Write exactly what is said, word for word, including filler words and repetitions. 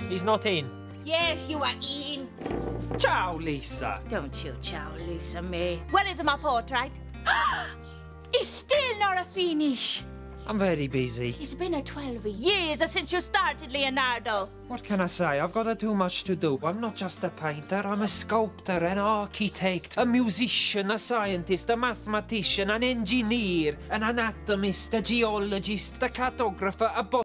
He's not in. Yes, you are in. Ciao, Lisa. Don't you ciao, Lisa me. Where is my portrait? It's still not a finish. I'm very busy. It's been a twelve years since you started, Leonardo. What can I say? I've got too much to do. I'm not just a painter. I'm a sculptor, an architect, a musician, a scientist, a mathematician, an engineer, an anatomist, a geologist, a cartographer, a bot